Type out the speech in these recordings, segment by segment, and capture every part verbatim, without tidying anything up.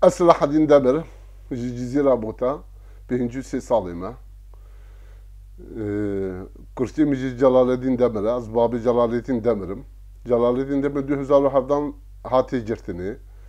Selahaddin Demir, ji Cizîra Bota, pêncî û sê salê me. Kurtê min jî Celaleddîn Demir e, ez babê Celaleddîn Demir im. Celaleddîn Demir du hezar û hevdan hatê girtinê.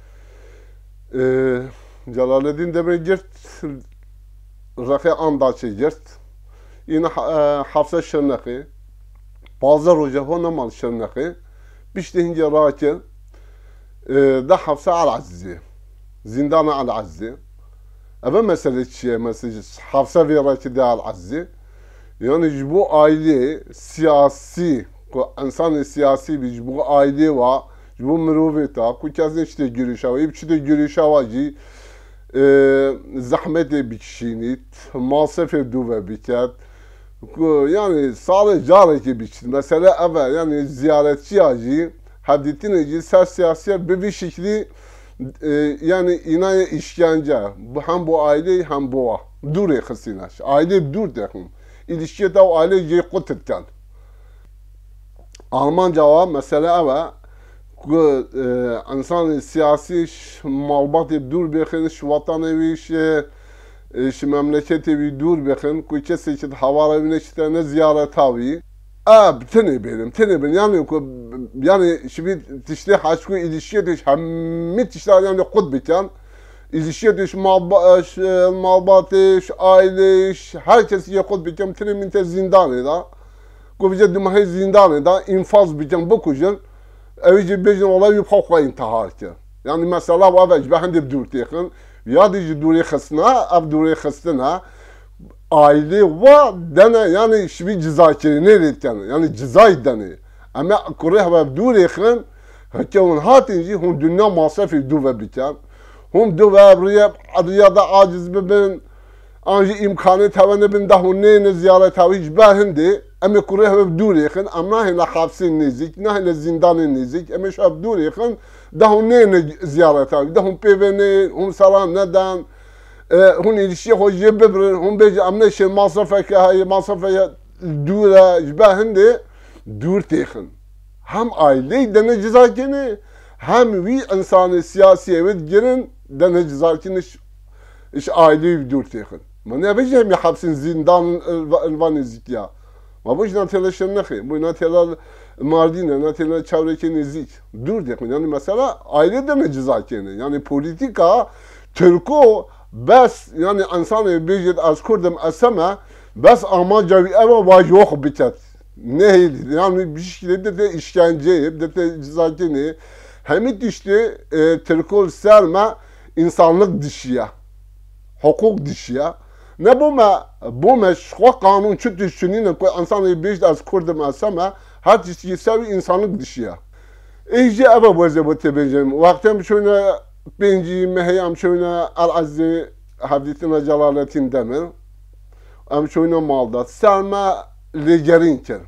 Celaleddîn Demir girt, rexê Andaçê girt. Yine Hafsa Şirnexê, bazı roja hon nemal Şirnexê, piştî hincê rakir, da Hafsa Elazizê. Zindana Elazizê. Eve mesele çiye mesela Hafsa vê rakî de Elazizê. Yani ji bo ailê siyasî, ku insanê siyasî bî ji bo ailê wa, ji bo mirovê ta, ku kesên çi tê girîşawa, ê çi tê girîşawa jî zehmetê bikişînît, masefê dû ve biket. Yani salê carekê bikişîn. Mesela eve yani ziyaretçiya jî hevdîtinê jî ser siyasiya bi vî şeklî yani inaye işkence. Hem bu aile hem bu dur xisîne. Aile dur dexin. İlişkiye de o aile jî qutirken. Almanca wa mesela eve ku insan siyasi malbatê dur bexin, şu vatanê wî şu memleketê wî dur bexin, ku kesê ki hewara wî neçîte ne ziyareta wî. Ab tenê bêrim, tenê bêrim. Yani ku yani şimdi tiştê haşku ilişkiye de hemî tiştê yani qut biken. İlişkiye de malbatê, aile, herkes ye qut biken tenê min te zindanê da. Ku bize dimahê zindanê da infaz biken bikujin. Ew jî bêjin olay wî xwe xwe intihar kir. Yani mesela ev ji be hindê dûr têxin, ya de ji dûrê xistina, ev dûrê xistina aile wa dene yani şivi cizakirînê rêdken, yani cizayê denê. Ama kurê hev dûrê xin, heke hûn hatin jî hûn dunya masefê dû ve biken. Hûn dû ve rêya da aciz bibin, an jî imkanê heve nebin de hûn nêne ziyareta wî ji be hindê, em ê kurê hev dûrê xin, em nahêne hapsê nêzik, nahêne zindanê nêzik, em ê ji hev dûrê xin, de hûn nêne ziyareta wî, de hûn pêvenê, hûn selam neden, hûn ilişkiye xwe jê bibirin, hûn bêjin em neşên masrefeke heye, masrefeke dûr e, ji be hindê dûr têxin. Hem aileyê dene cizakînê, hem wî insanê siyasiyê wê girin dene cizakînê ji aileyê wî dûr têxin. Ma nebêje hemî hepsên zindanên ilva nêzik ya. Ma bu jî natêle Şirnexê, bu natêle Mardinê, natêle çewrekê nêzik. Dûr têxin. Yani mesela aile dene cizakînê. Yani politika Türko bes yani insanê bêjêt ez Kurdim ez heme bes amaca wî ev e vaj yok biket. Nehîl yani bir şekilde de de işkenceyê, de de cizakînê hemî tiştê Türkol serme insanlık dişiye, hukuk dişiye. Ne bu me bu me şo kanun çi düşünîne ku insanê bêjt ez Kurdim ez heme her tiştî sevî insanlık dişiye. Ê jî ev e weze bo tê bêjim. Wextem şöyle pêncî mehê em şöyle Elazizê hevdîtina Celaleddîn Demir. Em şöyle malda serme lêgerîn kir.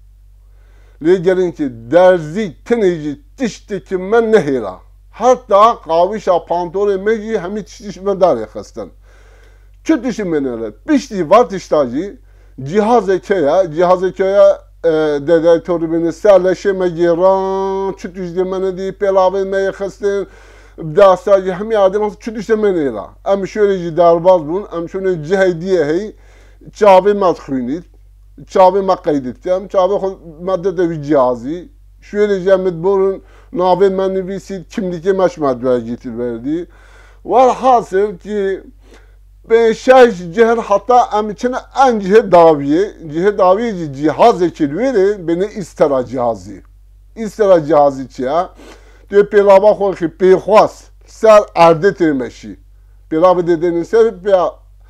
Lêgerîn ki derzî tenê jî tiştekî me nehêla. Heta qawîşa pantolê me jî hemî tiştî me derê xistin. Çi tiştî me nehêle? Piştî var tişta jî cihazê keye, cihazê keye dede toribini serleşê me gêran, çi tiştî me nedî, pêlavê me yê xistin. Dasta jî hemî adem çi tiştî me nehêla. Em şöyle jî derbas bûn, em şöyle cihê diye hey çavê me dixwînît. Çavê me qeydîtkem, çavê xwe me dide wî cihazî. Şöyle jî em diborin navê me nivîsît, kimlikê me ji me dwergîtir verdî. Velhasıl ki şeş cihê heta em çine en cihê daviyê, cihê daviyê jî cihazekî wêrê bêne îstera cihazî. İstera cihazî çi ye? Tu pêlava xwe xî pêxwas ser erdê tê meşî. Pêlavê dêdenî ser pêya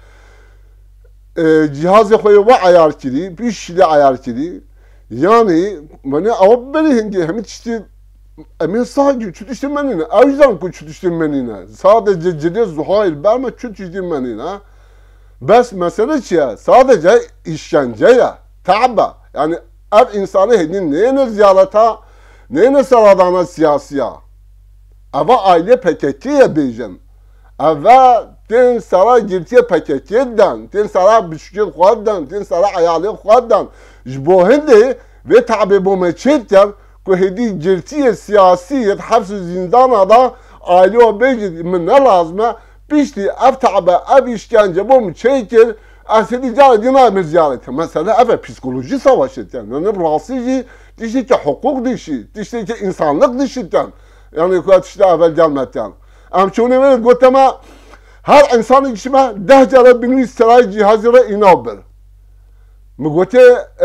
cihazê xwe we ayar kirî, bir şîle ayar kirî. Yani bana ew berê hingê hemî tiştî em ê sadece çi tiştî me nîne. Ew jî zan ku çi tiştî me nîne. Sadece cilê zuhayl berme çi tiştî me nîne. Bes mesele çi ye? Sadece işkence ye. Te'be. Yani ev insanı hedin neyine ziyareta, neyine seradana siyasiya. Eva aile P K K'ye bêjin. Eva ten sara girtiye P K K'den, ten sara bişkil xwedden, ten sara ayalê xwedden. Ji bo hindê vê te'bê bo me çêkir ku hêdî girtiye siyasî yê hepsî zîndana da aile o beyci min ne lazım? Pişti ev tabe ev işkence bu mu çekir? Asili canı dinamir ziyareti. Mesela ev psikoloji savaşı yani. Yani rahatsızı dişi ki hukuk dişi, dişi ki insanlık dişiden. Yani kuvvet işte evvel gelmekten. Ama şunu verir göteme her insanın içime dehcere binu istiray cihazıra inabır. Mügote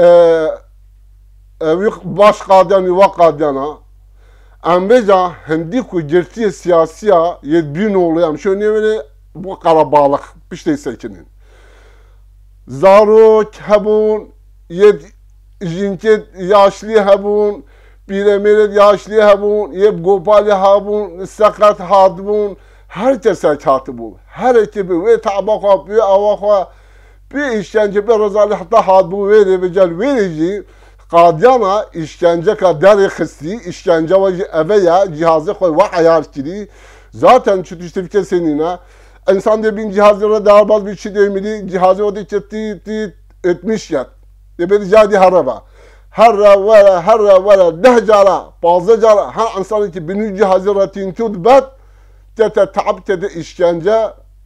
baş kadyan yuva kadyana ambeca hindi ku girtiye siyasiya yed bin oluyor. Şunu verir bu kalabalık bir şey seçinin. Zarok hebun yed jinket yaşlı hebun Piremered yaşlı hebun, yeb gopali hebun, sakat hadbun, herkese katı bu. Her ekibi ve tabaka, ve avaka, bir işkence, bir rezali hatta hadbu veri ve cel verici, Qadyana işkence kadar kısri, işkence ve eveye cihazı koy ve ayar kiri. Zaten çütüştürke senine, insan de bin cihazlara darbaz bir şey demeli, cihazı o da tit tit etmiş yat. Debedi jadi haraba. Herre vere herre vere dehcara bazıcara her insanın ki bin cihazıratin tudbet tete taab tete işkence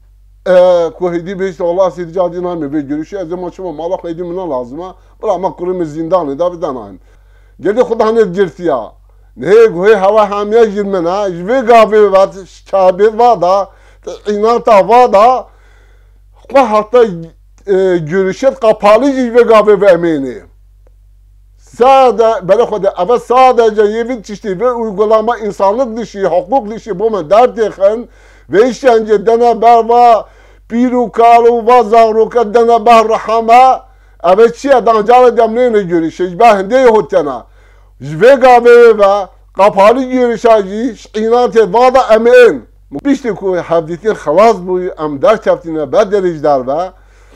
kuhidi beşte Allah sedi cadina mi ve görüşü ezem açma malak edimine lazım ha bırakmak kurumu zindanı da bir danayın geldi Khudanet girtiya ne goy hava hamiye girmena ve gavi var kabir var da inanta var da ve hatta görüşet kapalı ve gavi ve emini Sadece, böyle kodu, evet sadece yevin çişti ve uygulama insanlık dışı, hukuk dışı bu mu derdiken ve işkence dene berva, pirukaru ve zavruka dene berrahama, evet çiğe dancalı demliğine görüşü, ben de yahutena, ve gabe ve kapalı görüşacı, inat et, vada emin. Bişti ku havditin khalas bu, em der çaftine bedderijler ve,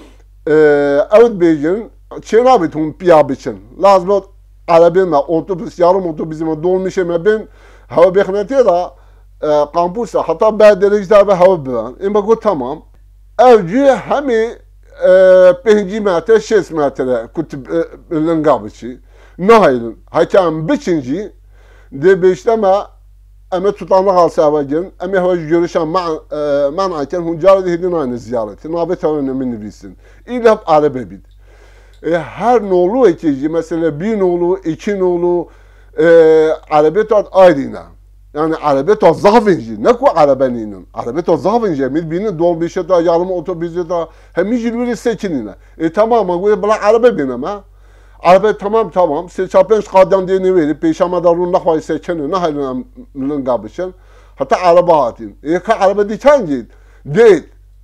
evet beycin, Çena bitun piya biçin. Lazım Arabin ve otobüs, yarım otobüsüme dolmuşum ben hava beknetiye da kampusa hatta beldelikler ve hava bilen. Ama bu tamam. Evci hemi penci metre, şes metre kutub lengabıçı. Nahaylın. Hakem biçinci de beşleme ama tutanlık alsa evvelin ama hava görüşen manayken huncarı dihidin aynı ziyareti. Nabet önemini bilsin. İlla hep Arabe bid. E, her nolu ekici mesela bir nolu, iki nolu e, arabetot ayrına. Yani arabetot zahvinci. Ne ku arabeninin? Arabetot zahvinci. Milbinin dol bir şey daha yarım otobüsü daha hem jilveri seçinine. E tamam ama bu bla arabe benim ha. Arabe tamam tamam. Se çapen kadyan diye ne verip peşama da runlak var seçene ne halin lengabışın. Hatta araba hatin. E ka arabe diken git. Değil.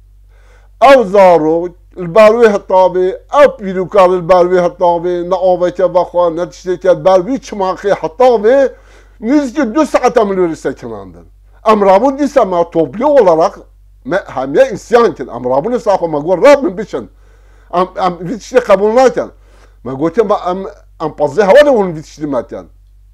Avzaro البروي هالطابي أبيلو كار البروي هالطابي نقوة كبخوا نتشتي البروي شماخي هالطابي نزكي دو ساعة من الرسالة عندن أمرابو دي سما توبلو ولا رق ما هم يا إنسان كن أمرابو نساقو ما قول راب من بيشن أم أم بيتشتي قبولنا كن ما قلت ما أم أم بزيها ولا هون بيتشتي ما كن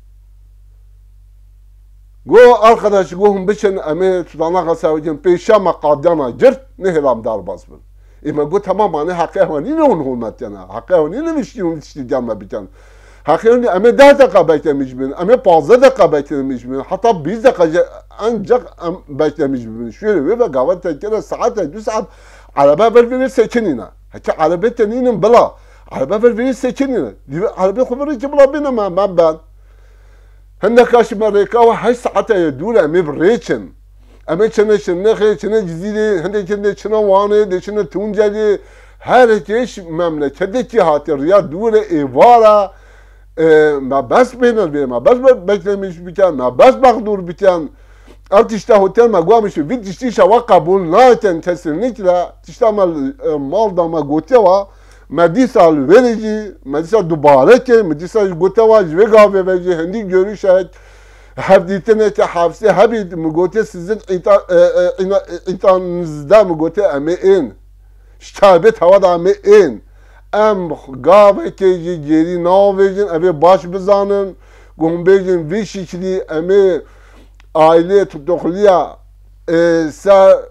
قو arkadaş قوهم بيشن أمي تطلع قساوجين بيشام قادنا جرت نهلام دار باسبن İma bu tamam hani hakkı ne onun olmat yani hakkı ne mi işliyor işleyeceğim ben biten hakkı ama daha da kabetlemiş bin ama fazla da kabetlemiş bin hatta biz de ancak beklemiş bin şöyle ve gavat tekrar saat iki saat araba ver seçenine hatta araba teninin bela araba ver seçenine araba خبري ki bula benim ben ben هنده kaç Amerika ve her saate yedul ama brechen Ama çene çene xey çene cizili hende çene çene vane de çene tunceli herkes memleketi hatır ya dure evara ma bas beynel bir ma bas beklemiş biten ma bas bakdur biten artışta hotel ma guamış vid işte şava kabul naten kesinlikle işte mal mal da ma goteva medisal verici medisal dubareke medisal goteva ve gave verici hendi görüşet Havditene ki hafse habid mugote sizin intanınızda mugote emeğin ştabet havada emeğin em gave keji geri navecin eve baş bizanın gumbejin bir şekli eme aile tutukluya sa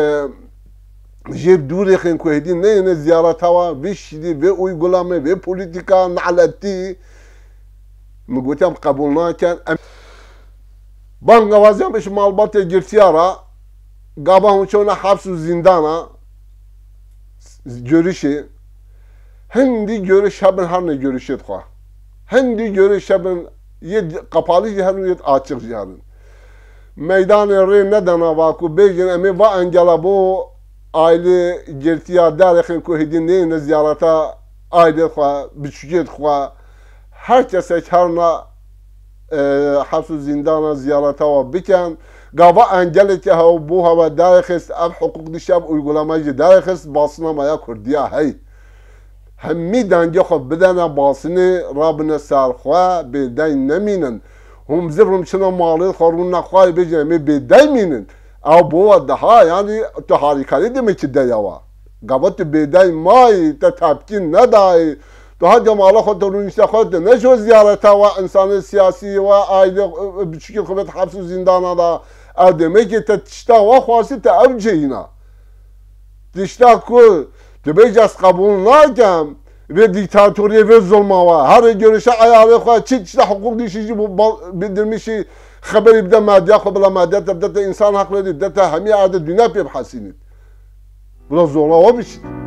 jeb durekin kuhedin ne ne ziyaret hava bir şekli ve uygulama ve politika naleti mugote kabulnaken ban gavazyamış malbatya girtiyara gabahın çoğuna hapsu zindana görüşü hindi görüş habın her ne görüşet kwa hindi görüş habın yed kapalı cihanın yed açık cihanın meydanı re neden avaku bejin emi va angela bu aile girtiya darıkın kuhidin ne ziyarata aile kwa biçüket kwa herkese karna hapsu zindana ziyarata ve biken gava engeleti ha bu hava darıkız ab hukuk dişab uygulamayı darıkız basınamaya kurdiya hey hemmi denge xo bedene basını Rabbine sarxwa beday neminin هم زرهم شنا مالی خورون نخواهی بجنه می بیدای مینن او بوا daha yani تو harikali demek ki deyava gabat بیدای مای تا تبکین ندای تو ها جمالا خود رون işte خود ne şu ziyarete ve insanı siyasi ve aile küçük hükümet hapsi zindana da o demek ki ta tişta ve khasi ta avceyna tişta ku tebecas kabul nakem ve diktatörye ve zulma var. Her görüşe ayarı koy. Çit işte hukuk dişici bu bildirmişi haberi bir de medya kabla medya tabi de insan hakları değil. De hemi adet dünya pek hasinit. Bu da zorla o bir şey.